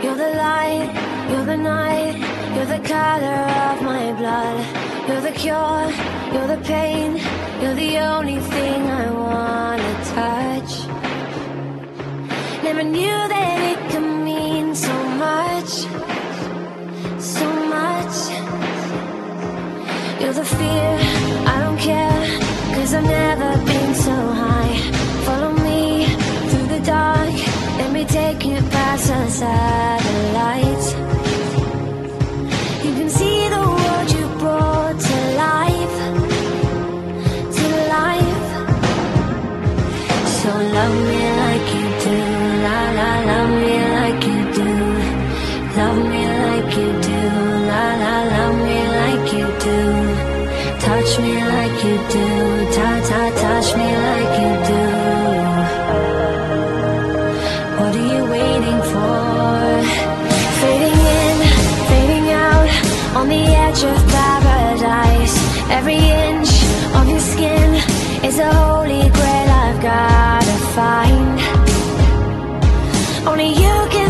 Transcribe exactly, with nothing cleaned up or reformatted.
You're the light, you're the night, you're the color of my blood. You're the cure, you're the pain, you're the only thing I wanna touch. Never knew that it could mean so much, so much. You're the fear, I don't care, cause I've never been so high. Follow me through the dark, let me take you past the satellites. You can see the world you brought to life, to life. So love me like you do, la la, love me like you do. Love me like you do, la la, love me like you do. Touch me like you do, ta ta, touch me like you do. What are you waiting for? Fading in, fading out, on the edge of paradise. Every inch of your skin is a holy grail I've gotta find. Only you can